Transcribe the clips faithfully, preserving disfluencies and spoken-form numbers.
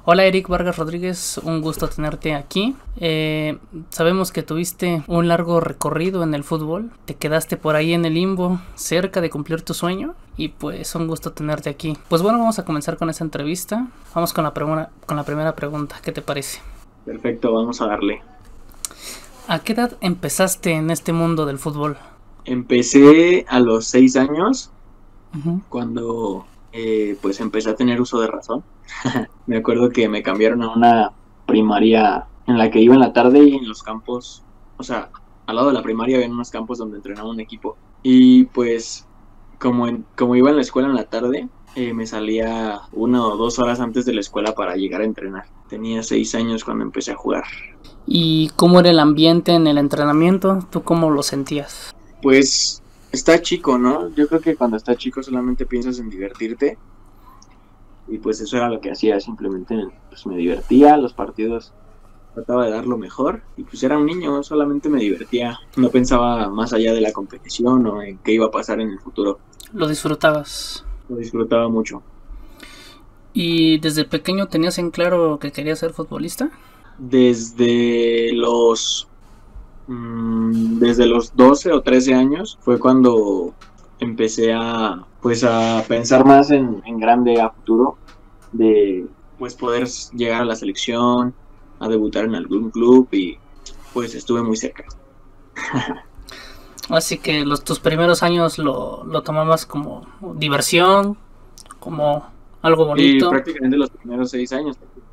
Hola Eric Vargas Rodríguez, un gusto tenerte aquí. Eh, sabemos que tuviste un largo recorrido en el fútbol, te quedaste por ahí en el limbo, cerca de cumplir tu sueño, y pues un gusto tenerte aquí. Pues bueno, vamos a comenzar con esa entrevista. Vamos con la, primera, con la primera pregunta, ¿qué te parece? Perfecto, vamos a darle. ¿A qué edad empezaste en este mundo del fútbol? Empecé a los seis años, Uh-huh. cuando eh, pues empecé a tener uso de razón. Me acuerdo que me cambiaron a una primaria en la que iba en la tarde y en los campos, o sea, al lado de la primaria había unos campos donde entrenaba un equipo. Y pues como, en, como iba en la escuela en la tarde, eh, me salía una o dos horas antes de la escuela para llegar a entrenar. Tenía seis años cuando empecé a jugar. ¿Y cómo era el ambiente en el entrenamiento? ¿Tú cómo lo sentías? Pues está chico, ¿no? Yo creo que cuando estás chico solamente piensas en divertirte. Y pues eso era lo que hacía, simplemente pues me divertía, los partidos trataba de dar lo mejor. Y pues era un niño, solamente me divertía. No pensaba más allá de la competición o en qué iba a pasar en el futuro. ¿Lo disfrutabas? Lo disfrutaba mucho. ¿Y desde pequeño tenías en claro que querías ser futbolista? Desde los... mmm, desde los doce o trece años fue cuando empecé a pues a pensar más en, en grande a futuro, de pues poder llegar a la selección, a debutar en algún club, y pues estuve muy cerca. Así que los tus primeros años lo, lo tomabas como diversión, como algo Y bonito. prácticamente los primeros seis años,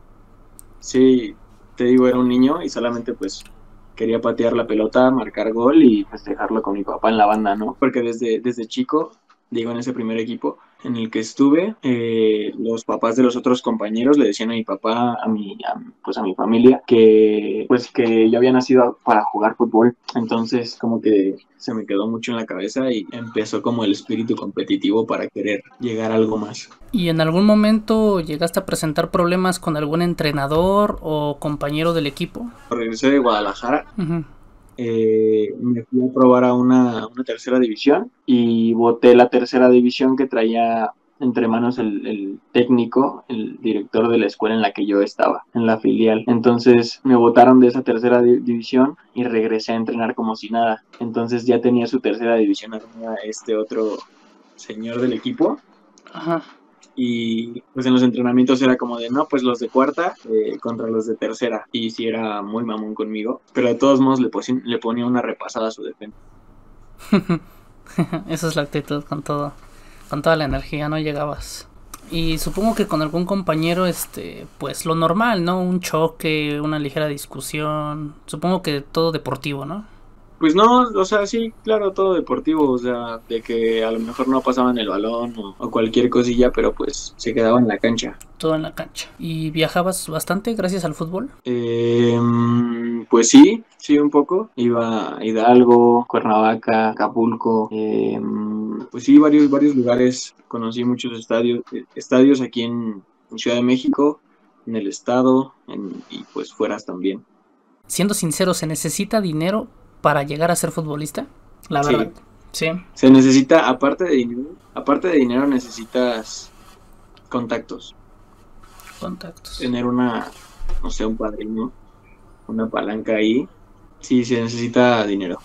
sí, te digo, era un niño y solamente pues quería patear la pelota, marcar gol y festejarlo con mi papá en la banda, ¿no? Porque desde, desde chico, digo, en ese primer equipo en el que estuve, eh, los papás de los otros compañeros le decían a mi papá, a mi, a, pues a mi familia, que pues que yo había nacido para jugar fútbol. Entonces como que se me quedó mucho en la cabeza y empezó como el espíritu competitivo para querer llegar a algo más. ¿Y en algún momento llegaste a presentar problemas con algún entrenador o compañero del equipo? Regresé de Guadalajara. Uh-huh. Eh, me fui a probar a una, una tercera división y boté la tercera división que traía entre manos el, el técnico, el director de la escuela en la que yo estaba, en la filial. Entonces me botaron de esa tercera di- división y regresé a entrenar como si nada. Entonces ya tenía su tercera división a este otro señor del equipo. Ajá. Y pues en los entrenamientos era como de, no, pues los de cuarta eh, contra los de tercera. Y sí era muy mamón conmigo, pero de todos modos le, posi- le ponía una repasada a su defensa. Esa es la actitud, con todo, con toda la energía, ¿no? Llegabas. Y supongo que con algún compañero, este, pues lo normal, ¿no? Un choque, una ligera discusión. Supongo que todo deportivo, ¿no? Pues no, o sea, sí, claro, todo deportivo, o sea, de que a lo mejor no pasaban el balón o, o cualquier cosilla, pero pues se quedaba en la cancha. Todo en la cancha. ¿Y viajabas bastante gracias al fútbol? Eh, pues sí, sí, un poco. Iba a Hidalgo, Cuernavaca, Acapulco, eh, pues sí, varios, varios lugares. Conocí muchos estadios, eh, estadios aquí en, en Ciudad de México, en el estado, en, y pues fueras también. Siendo sincero, ¿se necesita dinero para llegar a ser futbolista? La verdad. Sí, Sí. se necesita, aparte de dinero, aparte de dinero necesitas contactos, Contactos. tener una, no sé, un padrino, una palanca ahí. Sí, se necesita dinero.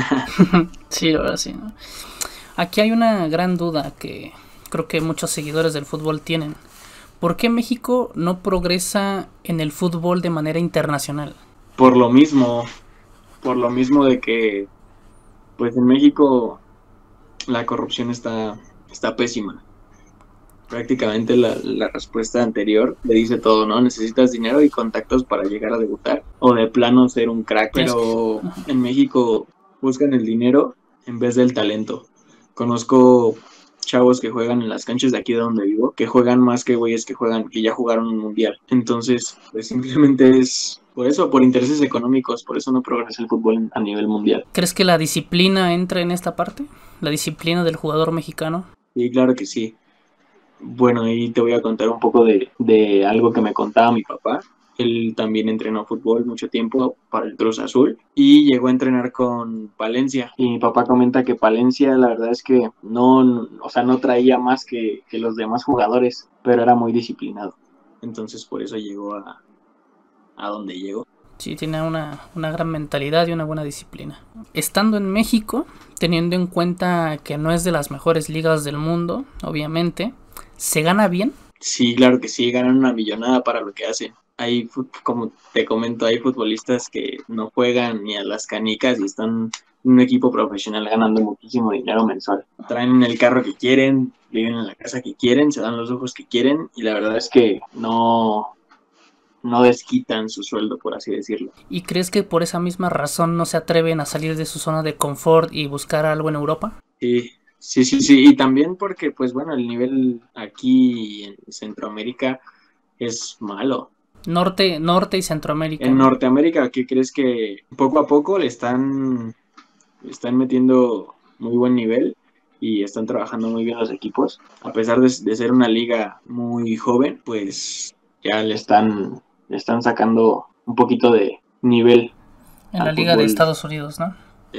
Sí, ahora sí, ¿no? Aquí hay una gran duda que creo que muchos seguidores del fútbol tienen. ¿Por qué México no progresa en el fútbol de manera internacional? Por lo mismo, por lo mismo de que, pues en México la corrupción está, está pésima. Prácticamente la, la respuesta anterior le dice todo, ¿no? Necesitas dinero y contactos para llegar a debutar o de plano ser un crack, Tienes que... pero en México buscan el dinero en vez del talento. Conozco chavos que juegan en las canchas de aquí de donde vivo, que juegan más que güeyes que juegan, que ya jugaron un mundial. Entonces, pues simplemente es por eso, por intereses económicos, por eso no progresa el fútbol a nivel mundial. ¿Crees que la disciplina entra en esta parte? ¿La disciplina del jugador mexicano? Y claro que sí. Bueno, ahí te voy a contar un poco de, de algo que me contaba mi papá. Él también entrenó fútbol mucho tiempo para el Cruz Azul y llegó a entrenar con Palencia. Y mi papá comenta que Palencia, la verdad es que no, o sea, no traía más que, que los demás jugadores, pero era muy disciplinado. entonces por eso llegó a, a donde llegó. Sí, tiene una, una gran mentalidad y una buena disciplina. Estando en México, teniendo en cuenta que no es de las mejores ligas del mundo, obviamente, ¿se gana bien? Sí, claro que sí, ganan una millonada para lo que hacen. Hay, como te comento, hay futbolistas que no juegan ni a las canicas y están en un equipo profesional ganando muchísimo dinero mensual. Traen el carro que quieren, viven en la casa que quieren, se dan los ojos que quieren y la verdad es que no... no desquitan su sueldo, por así decirlo. ¿Y crees que por esa misma razón no se atreven a salir de su zona de confort y buscar algo en Europa? Sí, sí, sí, sí, y también porque, pues bueno, el nivel aquí en Centroamérica es malo. Norte, Norte y Centroamérica. En Norteamérica, ¿qué crees que poco a poco le están, le están metiendo muy buen nivel y están trabajando muy bien los equipos? A pesar de, de ser una liga muy joven, pues ya le están, le están sacando un poquito de nivel. En la liga fútbol de Estados Unidos, ¿no?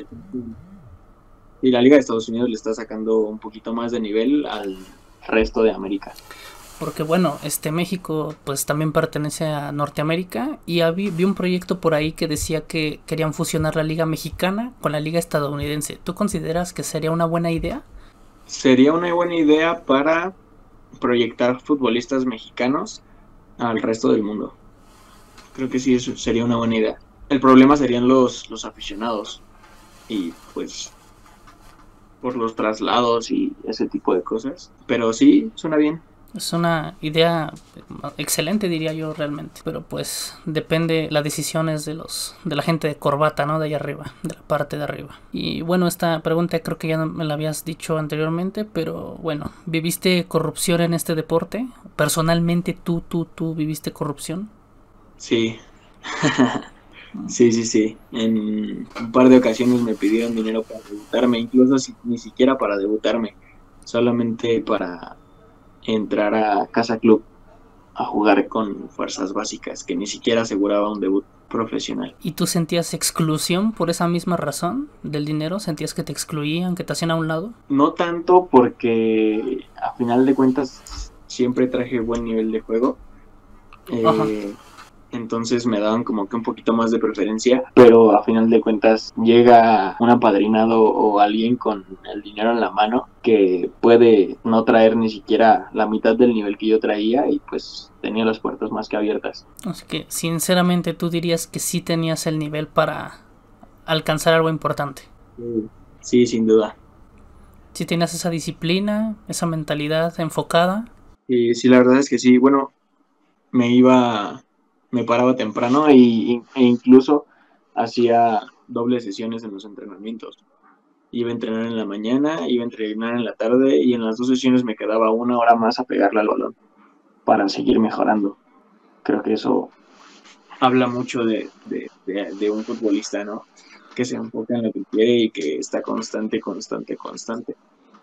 Y la liga de Estados Unidos le está sacando un poquito más de nivel al resto de América. Porque bueno, este México pues también pertenece a Norteamérica y vi, vi un proyecto por ahí que decía que querían fusionar la liga mexicana con la liga estadounidense. ¿Tú consideras que sería una buena idea? Sería una buena idea para proyectar futbolistas mexicanos al resto del mundo. Creo que sí, eso sería una buena idea. El problema serían los, los aficionados y pues por los traslados y ese tipo de cosas. Pero sí, suena bien. Es una idea excelente, diría yo, realmente. Pero pues depende, las decisiones de los de la gente de corbata, ¿no? De allá arriba, de la parte de arriba. Y bueno, esta pregunta creo que ya me la habías dicho anteriormente, pero bueno, ¿viviste corrupción en este deporte? Personalmente, ¿tú, tú, tú viviste corrupción? Sí. Sí, sí, sí. En un par de ocasiones me pidieron dinero para debutarme, incluso si, ni siquiera para debutarme, solamente para entrar a Casa Club a jugar con fuerzas básicas, que ni siquiera aseguraba un debut profesional. ¿Y tú sentías exclusión por esa misma razón del dinero? ¿Sentías que te excluían, que te hacían a un lado? No tanto, porque a final de cuentas siempre traje buen nivel de juego. Eh, entonces me daban como que un poquito más de preferencia, pero a final de cuentas llega un apadrinado o alguien con el dinero en la mano que puede no traer ni siquiera la mitad del nivel que yo traía y pues tenía las puertas más que abiertas. Así que sinceramente tú dirías que sí tenías el nivel para alcanzar algo importante. Sí, sí, sin duda. ¿Sí tenías esa disciplina, esa mentalidad enfocada? Sí, sí, la verdad es que sí. Bueno, me iba... me paraba temprano y, e incluso hacía dobles sesiones en los entrenamientos. Iba a entrenar en la mañana, iba a entrenar en la tarde y en las dos sesiones me quedaba una hora más a pegarle al balón para seguir mejorando. Creo que eso habla mucho de, de, de, de un futbolista, ¿no? Que se enfoca en lo que quiere y que está constante, constante, constante.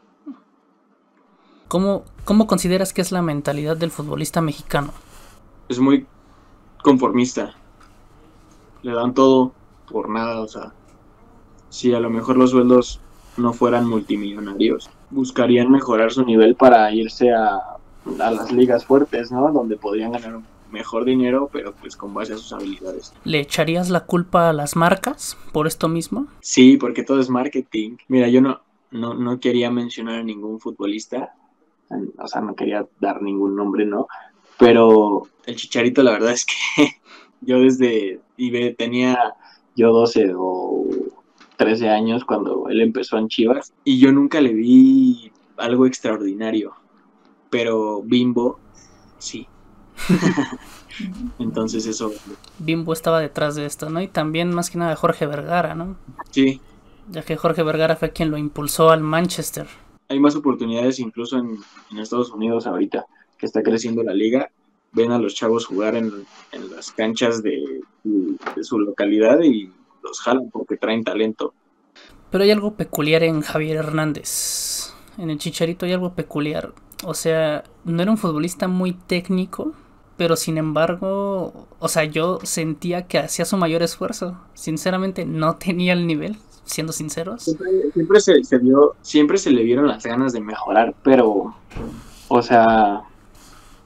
¿Cómo, cómo consideras que es la mentalidad del futbolista mexicano? Es muy conformista, le dan todo por nada, o sea, si a lo mejor los sueldos no fueran multimillonarios, buscarían mejorar su nivel para irse a, a las ligas fuertes, ¿no? Donde podrían ganar mejor dinero, pero pues con base a sus habilidades. ¿Le echarías la culpa a las marcas por esto mismo? Sí, porque todo es marketing. Mira, yo no, no, no quería mencionar a ningún futbolista, o sea, no quería dar ningún nombre, ¿no? Pero el Chicharito, la verdad es que yo desde, y tenía yo doce o trece años cuando él empezó en Chivas, y yo nunca le vi algo extraordinario, pero Bimbo, sí. Entonces eso... Bimbo estaba detrás de esto, ¿no? Y también más que nada Jorge Vergara, ¿no? Sí. Ya que Jorge Vergara fue quien lo impulsó al Manchester. Hay más oportunidades incluso en, en Estados Unidos ahorita, que está creciendo la liga. Ven a los chavos jugar en, en las canchas de, de su localidad y los jalan porque traen talento. Pero hay algo peculiar en Javier Hernández. En el Chicharito hay algo peculiar. O sea, no era un futbolista muy técnico, pero sin embargo, o sea, yo sentía que hacía su mayor esfuerzo. Sinceramente, no tenía el nivel, siendo sinceros. Siempre, siempre, se, se vio, siempre se le vieron las ganas de mejorar, pero, o sea...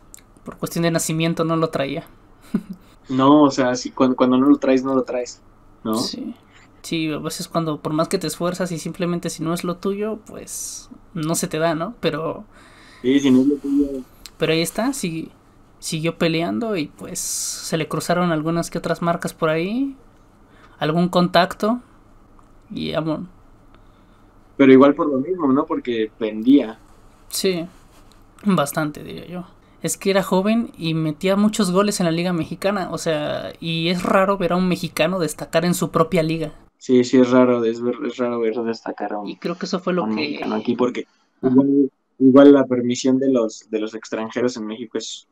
Por cuestión de nacimiento no lo traía. No, o sea, si cuando, cuando no lo traes, no lo traes, ¿no? Sí. Sí, a veces cuando por más que te esfuerzas y simplemente si no es lo tuyo, pues no se te da, ¿no? Pero, Sí, si no es lo tuyo. pero ahí está, sí, siguió peleando y pues se le cruzaron algunas que otras marcas por ahí, algún contacto y amor. Pero igual por lo mismo, ¿no? Porque vendía. Sí, bastante diría yo. Es que era joven y metía muchos goles en la Liga Mexicana, o sea, y es raro ver a un mexicano destacar en su propia liga. Sí, sí, es raro, es, ver- es raro ver destacar a Y un, creo que eso fue a lo un que... mexicano aquí, porque Ajá. igual, igual la permisión de los, de los extranjeros en México es,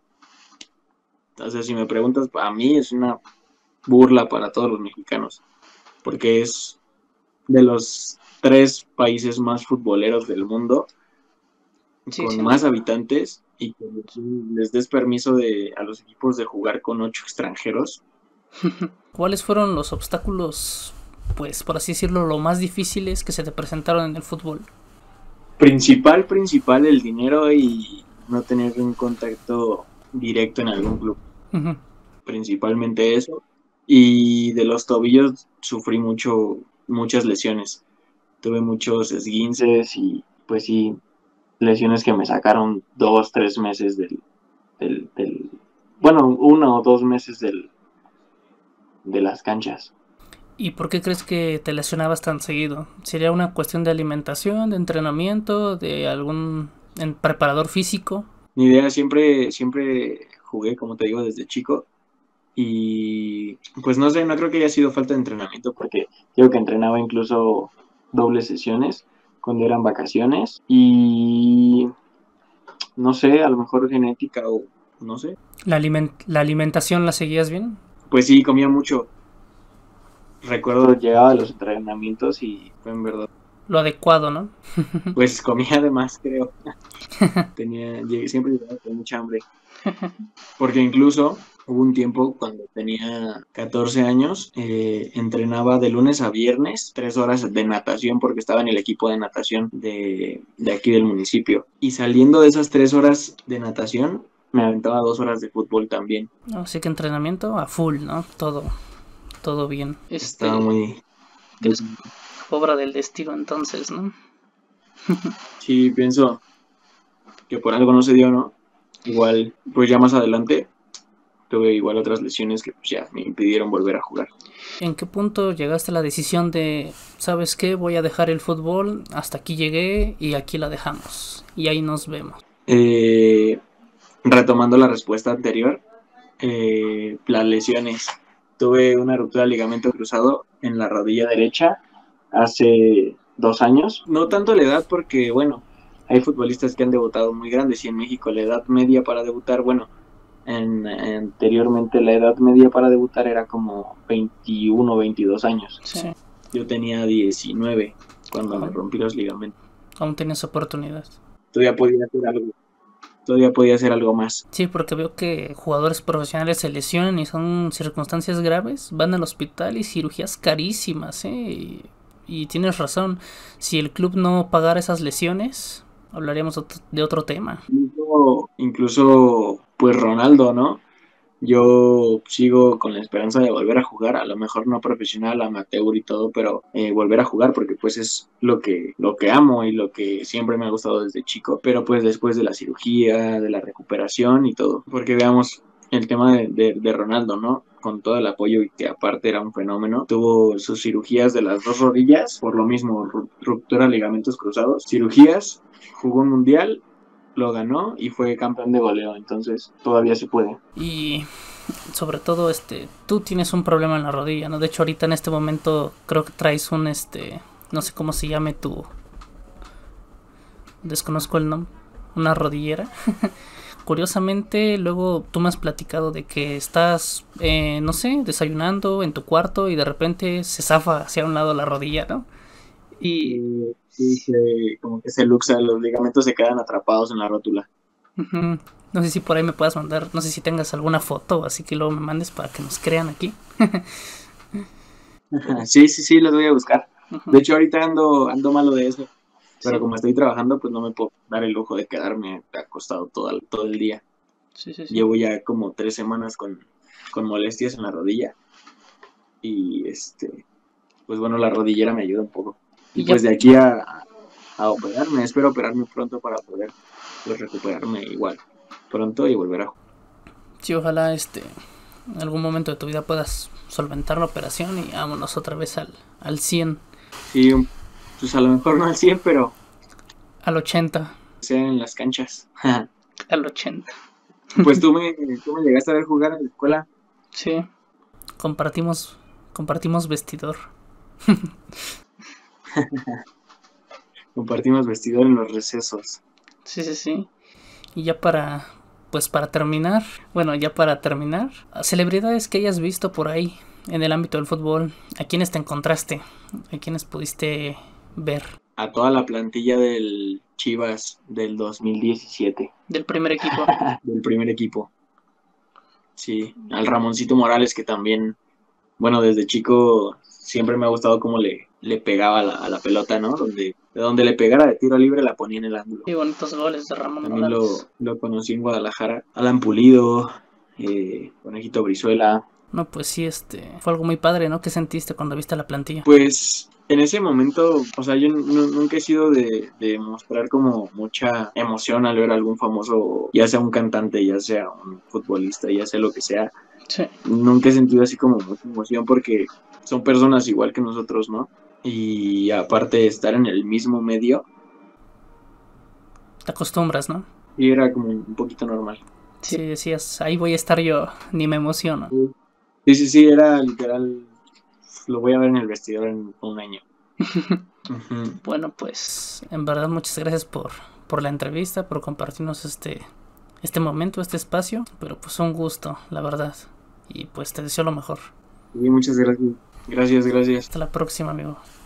o sea, si me preguntas, a mí es una burla para todos los mexicanos, porque es de los tres países más futboleros del mundo, Sí, con sí. más habitantes, y que les des permiso de, a los equipos de jugar con ocho extranjeros. ¿Cuáles fueron los obstáculos, pues por así decirlo, lo más difíciles que se te presentaron en el fútbol? Principal, principal, el dinero y no tener un contacto directo en algún club. Ujú. Principalmente eso. Y de los tobillos sufrí mucho, muchas lesiones. Tuve muchos esguinces y pues sí, lesiones que me sacaron dos, tres meses del, del, del bueno, uno o dos meses del, de las canchas. ¿Y por qué crees que te lesionabas tan seguido? ¿Sería una cuestión de alimentación, de entrenamiento, de algún en- preparador físico? Mi idea siempre, siempre jugué, como te digo, desde chico. Y pues no sé, no creo que haya sido falta de entrenamiento porque creo que entrenaba incluso dobles sesiones cuando eran vacaciones y no sé, a lo mejor genética o no sé. ¿La, aliment- la alimentación la seguías bien? Pues sí, comía mucho. Recuerdo llegaba a los entrenamientos y en verdad, Lo adecuado, ¿no? pues comía de más, creo. Tenía, llegué- siempre llegaba con mucha hambre. Porque incluso hubo un tiempo cuando tenía catorce años, eh, entrenaba de lunes a viernes, tres horas de natación porque estaba en el equipo de natación de, de aquí del municipio. Y saliendo de esas tres horas de natación, me aventaba dos horas de fútbol también. Así que entrenamiento a full, ¿no? Todo, todo bien. Estaba Este, muy... es obra del destino entonces, ¿no? Sí, pienso que por algo no se dio, ¿no? Igual, pues ya más adelante tuve igual otras lesiones que pues ya me impidieron volver a jugar. ¿En qué punto llegaste a la decisión de, sabes qué, voy a dejar el fútbol, hasta aquí llegué y aquí la dejamos? Y ahí nos vemos. Eh, retomando la respuesta anterior, eh, las lesiones. Tuve una ruptura de ligamento cruzado en la rodilla derecha hace dos años. No tanto la edad porque, bueno, hay futbolistas que han debutado muy grandes y en México la edad media para debutar, bueno, en, anteriormente la edad media para debutar era como veintiuno, veintidós años. Sí. Yo tenía diecinueve cuando me Aún, rompí los ligamentos. aún tienes oportunidad. Todavía podía hacer algo, todavía podía hacer algo más. Sí, porque veo que jugadores profesionales se lesionan y son circunstancias graves, van al hospital y cirugías carísimas, ¿eh? Y, y tienes razón, si el club no pagara esas lesiones, hablaríamos ot- de otro tema. Incluso, incluso, pues Ronaldo, ¿no? Yo sigo con la esperanza de volver a jugar, a lo mejor no profesional, amateur y todo, pero eh, volver a jugar porque pues es lo que, lo que amo y lo que siempre me ha gustado desde chico, pero pues después de la cirugía, de la recuperación y todo, porque veamos el tema de, de, de Ronaldo, ¿no? Con todo el apoyo y que aparte era un fenómeno, tuvo sus cirugías de las dos rodillas, por lo mismo, ru- ruptura de ligamentos cruzados, cirugías, jugó un mundial, lo ganó y fue campeón de goleo, entonces todavía se puede. Y sobre todo, este, tú tienes un problema en la rodilla, ¿no? De hecho, ahorita en este momento creo que traes un, este, no sé cómo se llame tu, desconozco el nombre, una rodillera. Curiosamente, luego tú me has platicado de que estás, eh, no sé, desayunando en tu cuarto y de repente se zafa hacia un lado la rodilla, ¿no? Y Y sí, se- como que se luxa, los ligamentos se quedan atrapados en la rótula. ujú, no sé si por ahí me puedas mandar, no sé si tengas alguna foto, así que luego me mandes para que nos crean aquí. Sí, sí, sí, los voy a buscar. Ujú. De hecho, ahorita ando, ando malo de eso, pero Sí. como estoy trabajando, pues no me puedo dar el lujo de quedarme acostado todo el, todo el día. Sí, sí, sí. Llevo ya como tres semanas con, con molestias en la rodilla. Y este, pues bueno, la rodillera me ayuda un poco. Y, Y ya, pues de aquí a, a operarme, espero operarme pronto para poder pues recuperarme igual pronto y volver a jugar. sí, ojalá este, en algún momento de tu vida puedas solventar la operación y vámonos otra vez al, al cien, Sí, un- pues a lo mejor no al cien, pero al ochenta, sea en las canchas. al ochenta. Pues tú me, tú me llegaste a ver jugar en la escuela. Sí, compartimos, compartimos vestidor. Compartimos vestidor en los recesos. Sí, sí, sí. Y ya para, pues para terminar, bueno, ya para terminar, celebridades que hayas visto por ahí en el ámbito del fútbol, ¿a quiénes te encontraste? ¿A quiénes pudiste ver? A toda la plantilla del Chivas del dos mil diecisiete, Del primer equipo. del primer equipo. Sí, al Ramoncito Morales, que también, bueno, desde chico siempre me ha gustado cómo le, le pegaba a la, a la pelota, ¿no? Donde, de donde le pegara de tiro libre la ponía en el ángulo. Y bonitos goles de Ramón También Morales. lo, lo conocí en Guadalajara. Alan Pulido, eh, Conejito Brizuela. No, pues sí, este, fue algo muy padre, ¿no? ¿Qué sentiste cuando viste la plantilla? Pues en ese momento, o sea, yo nu- nunca he sido de, de mostrar como mucha emoción al ver a algún famoso, ya sea un cantante, ya sea un futbolista, ya sea lo que sea. Sí, Nunca he sentido así como mucha emoción porque son personas igual que nosotros, ¿no? Y aparte de estar en el mismo medio, te acostumbras, ¿no? y era como un poquito normal. Sí, decías, ahí voy a estar yo, ni me emociono. Sí, sí, sí, era literal, lo voy a ver en el vestidor en un año. Ujú. Bueno, pues en verdad muchas gracias por, por la entrevista, por compartirnos este, este momento, este espacio, pero pues un gusto, la verdad. Y pues te deseo lo mejor. Sí, muchas gracias. Gracias, gracias. Hasta la próxima, amigo.